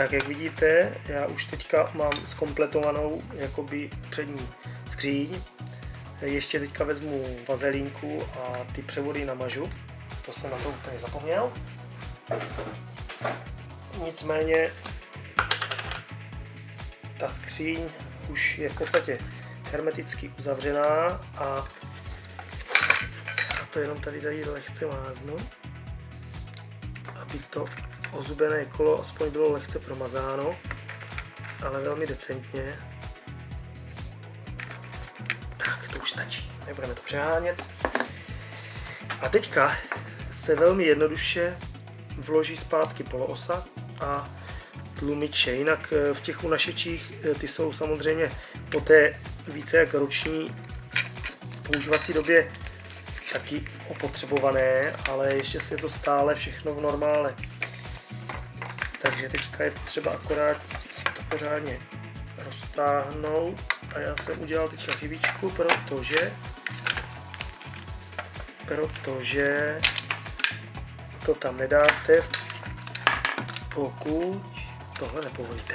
Tak jak vidíte, já už teďka mám zkompletovanou jakoby přední skříň. Ještě teďka vezmu vazelínku a ty převody namažu. To jsem na to úplně zapomněl. Nicméně ta skříň už je v podstatě hermeticky uzavřená a to jenom tady lehce máznu, aby to ozubené kolo aspoň bylo lehce promazáno, ale velmi decentně. Tak, to už stačí, nebudeme to přehánět. A teďka se velmi jednoduše vloží zpátky poloosa a tlumiče. Jinak v těch unašečích ty jsou samozřejmě po té více jak roční používací době taky opotřebované, ale ještě se to stále všechno v normále. Takže teďka je potřeba akorát to pořádně roztáhnout a já jsem udělal teďka chybičku, protože to tam nedáte, pokud tohle nepovolíte.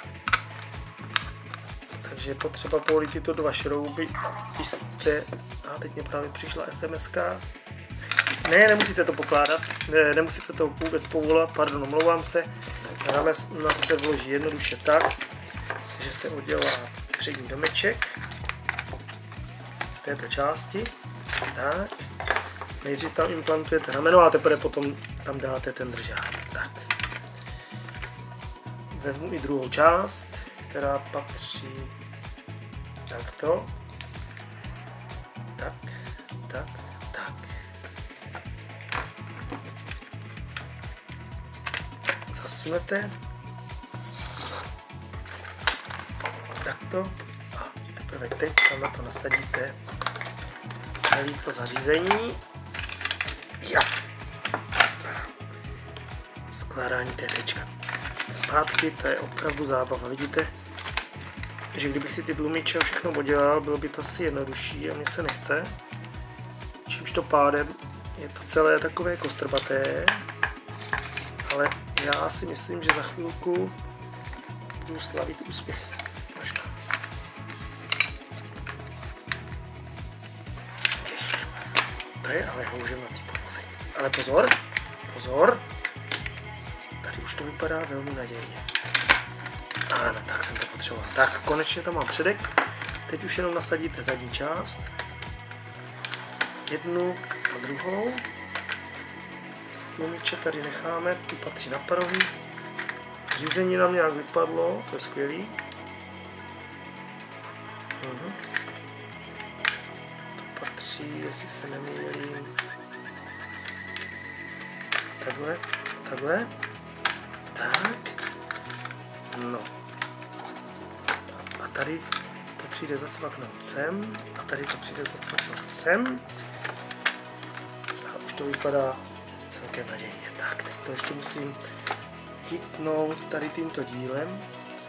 Takže je potřeba povolit tyto dva šrouby. A teď mě právě přišla SMS-ka. Ne, nemusíte to pokládat, nemusíte to vůbec povolat, pardon, omlouvám se. Ramena se vloží jednoduše tak, že se udělá přední domeček z této části. Tak. Nejdřív tam implantujete rameno a teprve potom tam dáte ten držák. Tak. Vezmu i druhou část, která patří takto. Tak. Zasunete. Takto. A teprve teď tam na to nasadíte celé to zařízení. Ja. Skládání té tečka. Zpátky, to je opravdu zábava. Vidíte, že kdybych si ty tlumiče všechno podělal, bylo by to asi jednodušší a mně se nechce. Čímž to pádem je to celé takové kostrbaté, ale já si myslím, že za chvilku budu slavit úspěch. Trošku. To je ale houževnatý podvozek. Ale pozor, tady už to vypadá velmi nadějně. Ano, tak jsem to potřeboval. Tak, konečně tam mám předek. Teď už jenom nasadíte zadní část. Jednu a druhou. Tlumiče tady necháme, ty patří na parohy. Řízení nám nějak vypadlo, to je skvělý. To patří, jestli se nemýlím. Takhle. Tak. No. A tady to přijde zacvaknout sem. A tady to přijde zacvaknout sem. A už to vypadá celkem nadějně. Tak, teď to ještě musím chytnout tady tímto dílem,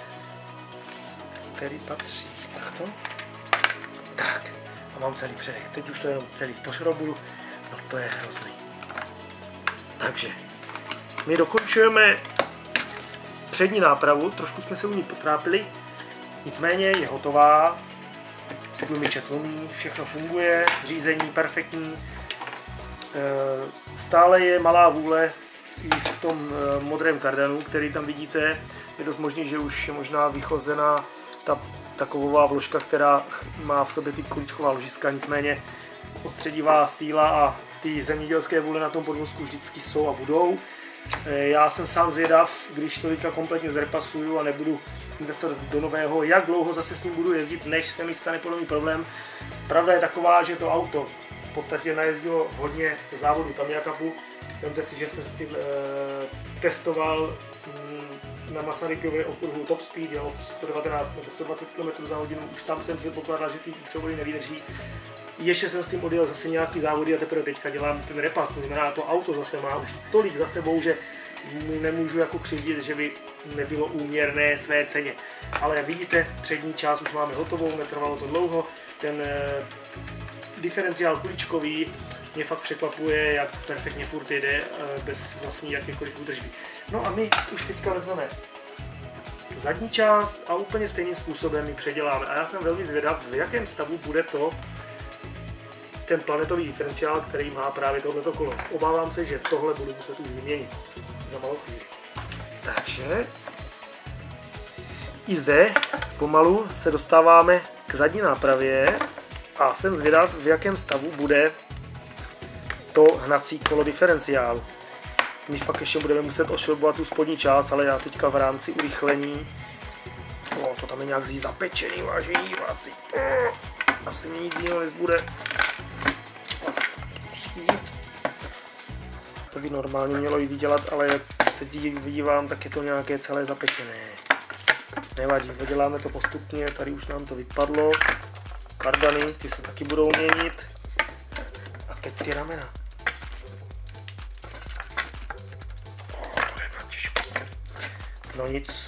který patří takto. Tak. A mám celý předek. Teď už to jenom celý pošrobuju. No to je hrozný. Takže my dokončujeme přední nápravu, trošku jsme se u ní potrápili, nicméně je hotová, tlumiče tlumí, všechno funguje, řízení perfektní, stále je malá vůle i v tom modrém kardanu, který tam vidíte, je dost možný, že už je možná vychozená ta kovová vložka, která má v sobě ty kuličková ložiska, nicméně odstředivá síla a ty zemědělské vůle na tom podvozku vždycky jsou a budou. Já jsem sám zvědav, když to teďka kompletně zrepasuju a nebudu investovat do nového, jak dlouho zase s ním budu jezdit, než se mi stane podobný problém. Pravda je taková, že to auto v podstatě najezdilo hodně závodů Tamiya Cupu. Vemte si, že jsem s tím testoval na Masarykově okruhu Top Speed, jelo 119 nebo 120 km za hodinu, už tam jsem si pokládal, že ty převody nevydrží. Ještě jsem s tím odjel zase nějaký závody a teprve teďka dělám ten repas, to znamená, to auto zase má už tolik za sebou, že mu nemůžu jako křivdit, že by nebylo úměrné své ceně. Ale jak vidíte, přední část už máme hotovou, netrvalo to dlouho, ten diferenciál kuličkový mě fakt překvapuje, jak perfektně furt jede bez vlastní jakékoliv údržby. No a my už teďka vezmeme zadní část a úplně stejným způsobem ji předěláme. A já jsem velmi zvědav, v jakém stavu bude ten planetový diferenciál, který má právě tohleto kolo. Obávám se, že tohle budu muset už vyměnit za malou chvíli. Takže i zde pomalu se dostáváme k zadní nápravě a jsem zvědav, v jakém stavu bude to hnací kolo diferenciálu. My fakt ještě budeme muset ošroubovat tu spodní část, ale já teďka v rámci urychlení, to tam je nějak zapečený, vážení diváci, asi mi nic jiného nezbude. To by normálně mělo i vydělat, ale jak se dívám, tak je to nějaké celé zapečené. Nevadí, poděláme to postupně, tady už nám to vypadlo. Kardany, ty se taky budou měnit. A teď ty ramena. To je na těžko. No nic.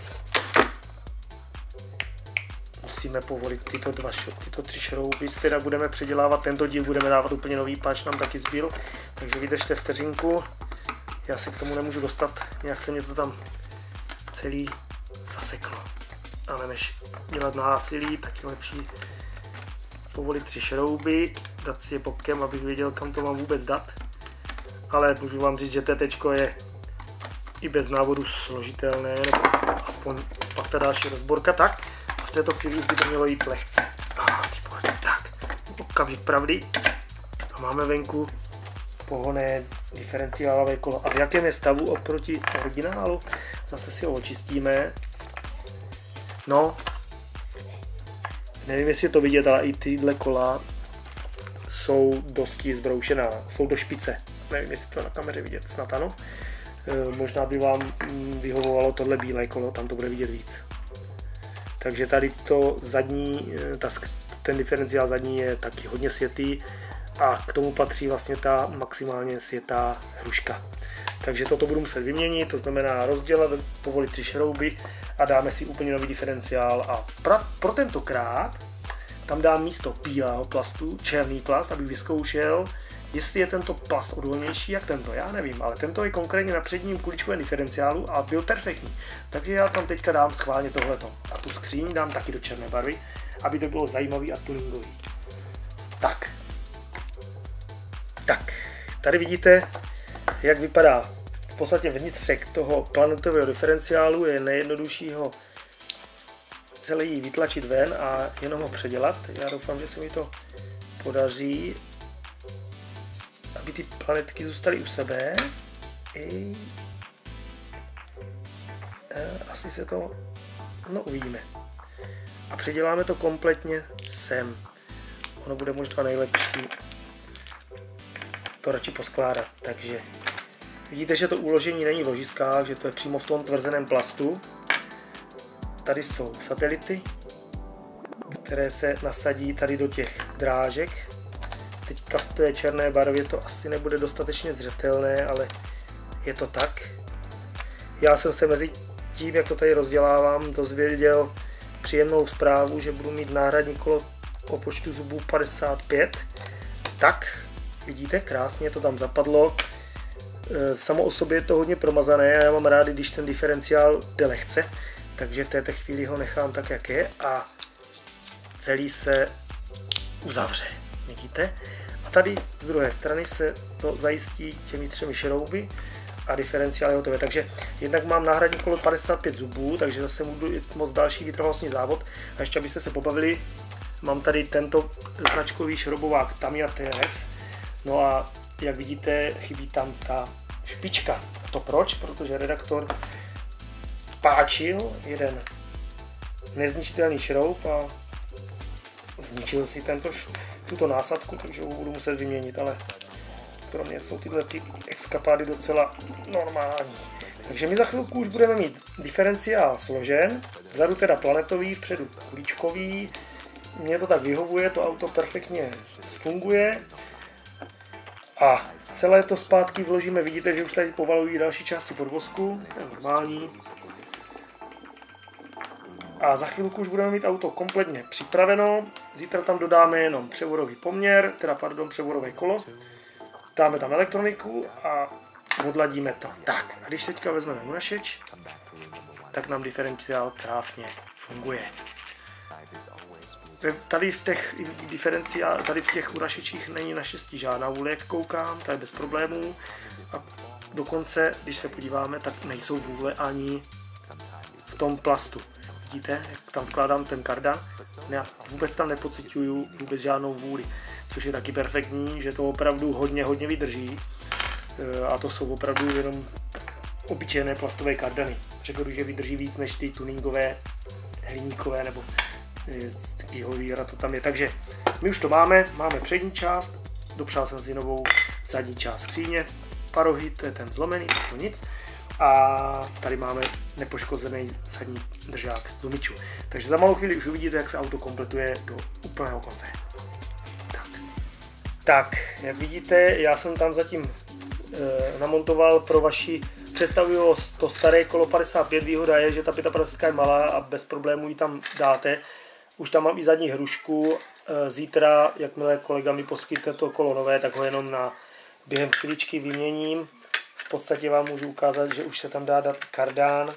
Musíme povolit tyto 3 šrouby. Teda budeme předělávat tento díl, budeme dávat úplně nový páč, nám taky zbyl. Takže vydržte vteřinku. Já se k tomu nemůžu dostat, nějak se mě to tam celý zaseklo. Ale než dělat násilí, tak je lepší povolit 3 šrouby, dát si je bokem, abych věděl, kam to mám vůbec dát. Ale můžu vám říct, že tétečko je i bez návodu složitelné, nebo aspoň pak ta další rozborka. Tak, a v této chvíli už by to mělo jít lehce. Tak, okamžik pravdy. A máme venku pohonné diferenciálové kolo. A v jakém je stavu oproti originálu? Zase si ho očistíme. No, nevím, jestli je to vidět, ale i tyhle kola jsou dosti zbroušená, jsou do špice. Nevím, jestli to na kameře vidět, snad ano. Možná by vám vyhovovalo tohle bílé kolo, tam to bude vidět víc. Takže tady to zadní, ten diferenciál zadní je taky hodně světý a k tomu patří vlastně ta maximálně světá hruška. Takže toto budu muset vyměnit, to znamená rozdělat, povolit 3 šrouby a dáme si úplně nový diferenciál. A pro tentokrát tam dám místo bílého plastu černý plast, abych vyzkoušel, jestli je tento plast odolnější jak tento. Já nevím, ale tento je konkrétně na předním kuličkovém diferenciálu a byl perfektní. Takže já tam teďka dám schválně tohleto. A tu skříň dám taky do černé barvy, aby to bylo zajímavý a tuningový. Tak, tady vidíte, jak vypadá v podstatě vnitřek toho planetového diferenciálu. Je nejjednodušší ho celý vytlačit ven a jenom ho předělat. Já doufám, že se mi to podaří, aby ty planetky zůstaly u sebe. Asi se to, uvidíme. A předěláme to kompletně sem. Ono bude možná nejlepší to radši poskládat. Takže vidíte, že to uložení není v ložiskách, že to je přímo v tom tvrzeném plastu. Tady jsou satelity, které se nasadí tady do těch drážek. Teďka v té černé barvě to asi nebude dostatečně zřetelné, ale je to tak. Já jsem se mezi tím, jak to tady rozdělávám, dozvěděl příjemnou zprávu, že budu mít náhradní kolo o počtu zubů 55. Tak, vidíte, krásně to tam zapadlo. Samo o sobě je to hodně promazané a já mám rád, když ten diferenciál jde lehce, takže v této chvíli ho nechám tak, jak je a celý se uzavře. Vidíte? A tady z druhé strany se to zajistí těmi 3 šrouby a diferenciál je hotové. Takže jednak mám náhradní kolo 55 zubů, takže zase budu moc další vytrvalostní závod. A ještě abyste se pobavili, mám tady tento značkový šroubovák Tamiya TRF. No a jak vidíte, chybí tam ta špička. To proč? Protože redaktor páčil jeden nezničitelný šroub a zničil si tuto násadku, takže ho budu muset vyměnit, ale pro mě jsou tyhle exkapády docela normální. Takže my za chvilku už budeme mít diferenciál složen, vzadu teda planetový, vpředu kuličkový. Mně to tak vyhovuje, to auto perfektně funguje. A celé to zpátky vložíme, vidíte, že už tady povalují další části podvozku, to je normální. A za chvilku už budeme mít auto kompletně připraveno. Zítra tam dodáme jenom převodový poměr, převodové kolo. Dáme tam elektroniku a odladíme to. Tak, a když teďka vezmeme unašeč, tak nám diferenciál krásně funguje. Tady v těch unašečích není naštěstí žádná vůle, jak koukám, to je bez problémů. A dokonce, když se podíváme, tak nejsou vůle ani v tom plastu. Vidíte, jak tam vkládám ten kardan? Já vůbec tam nepociťuju vůbec žádnou vůli, což je taky perfektní, že to opravdu hodně vydrží. A to jsou opravdu jenom obyčejné plastové kardany. Řekl bych, že vydrží víc než ty tuningové, hliníkové nebo kýhovýra to tam je. Takže my už to máme přední část, dopřál jsem si novou zadní část skříně, parohy, to je ten zlomený, to nic. A tady máme nepoškozený zadní držák tlumičů. Takže za malou chvíli už uvidíte, jak se auto kompletuje do úplného konce. Tak, jak vidíte, já jsem tam zatím namontoval pro vaši představivost to staré kolo 55. Výhoda je, že ta 55 je malá a bez problémů ji tam dáte. Už tam mám i zadní hrušku. Zítra, jakmile kolega mi poskytne to kolo nové, tak ho jenom během chvíličky vyměním. V podstatě vám můžu ukázat, že už se tam dá dát kardán.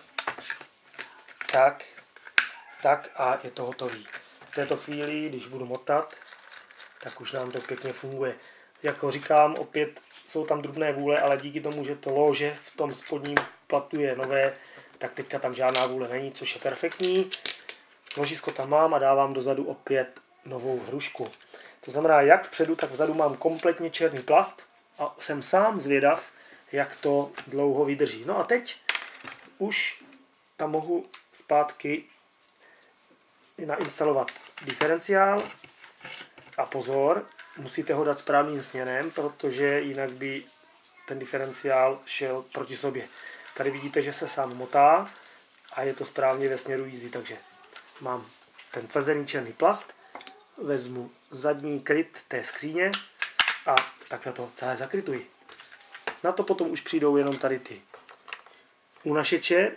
Tak a je to hotový. V této chvíli, když budu motat, tak už nám to pěkně funguje. Jako říkám, opět jsou tam drobné vůle, ale díky tomu, že to lože v tom spodním platu je nové, tak teďka tam žádná vůle není, což je perfektní. Ložisko tam mám a dávám dozadu opět novou hrušku. To znamená, jak vpředu, tak vzadu mám kompletně černý plast a jsem sám zvědav, jak to dlouho vydrží. No a teď už tam mohu zpátky nainstalovat diferenciál. A pozor, musíte ho dát správným směrem, protože jinak by ten diferenciál šel proti sobě. Tady vidíte, že se sám motá a je to správně ve směru jízdy, takže mám ten tvrzený černý plast, vezmu zadní kryt té skříně a takhle to celé zakrytuji. Na to potom už přijdou jenom tady ty unašeče,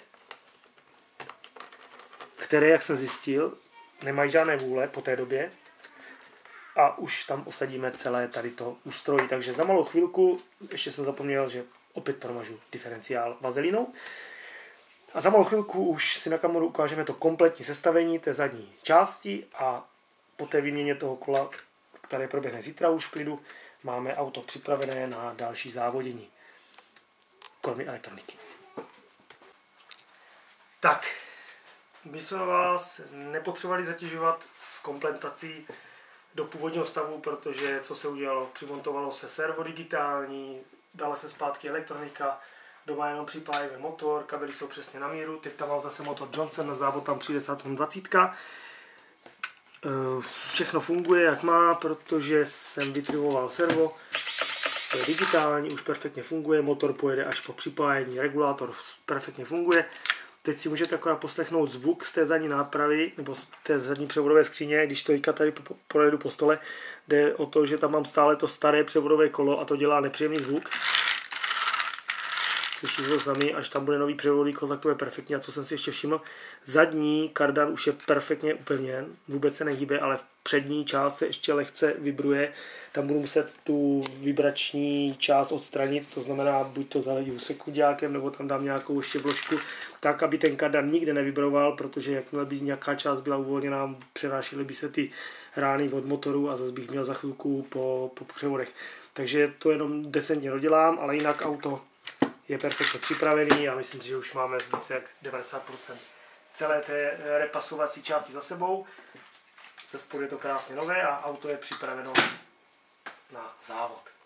které, jak jsem zjistil, nemají žádné vůle po té době. A už tam osadíme celé tady to ústrojí. Takže za malou chvilku, ještě jsem zapomněl, že opět promažu diferenciál vazelinou. A za malou chvilku už si na kameru ukážeme to kompletní sestavení té zadní části a po té výměně toho kola, které proběhne zítra už v klidu, máme auto připravené na další závodění. Kromě elektroniky. Tak, my jsme vás nepotřebovali zatěžovat v kompletaci do původního stavu, protože co se udělalo, přimontovalo se servo digitální, dala se zpátky elektronika, doma jenom připájíme motor, kabely jsou přesně na míru, teď tam mám zase motor Johnson, na závod tam přijde Saturn 20. Všechno funguje jak má, protože jsem vytrivoval servo, to je digitální, už perfektně funguje, motor pojede až po připájení, regulátor perfektně funguje. Teď si můžete akorát poslechnout zvuk z té zadní nápravy, nebo z té zadní převodové skříně, když to tady projedu po stole. Jde o to, že tam mám stále to staré převodové kolo a to dělá nepříjemný zvuk. Slyšíte to sami, až tam bude nový převodový kolo, tak to je perfektní. A co jsem si ještě všiml, zadní kardan už je perfektně upevněn, vůbec se nehýbe, ale v přední část se ještě lehce vibruje. Tam budu muset tu vibrační část odstranit, to znamená, buď to zaledím sekundňákem, nebo tam dám nějakou ještě vložku, tak, aby ten kardan nikde nevibroval, protože jakmile by nějaká část byla uvolněná, přenášely by se ty rány od motoru a zase bych měl za chvilku po převodech. Takže to jenom decentně dodělám, ale jinak auto je perfektně připravený a myslím si, že už máme více jak 90% celé té repasovací části za sebou. Ze spodu je to krásně nové a auto je připraveno na závod.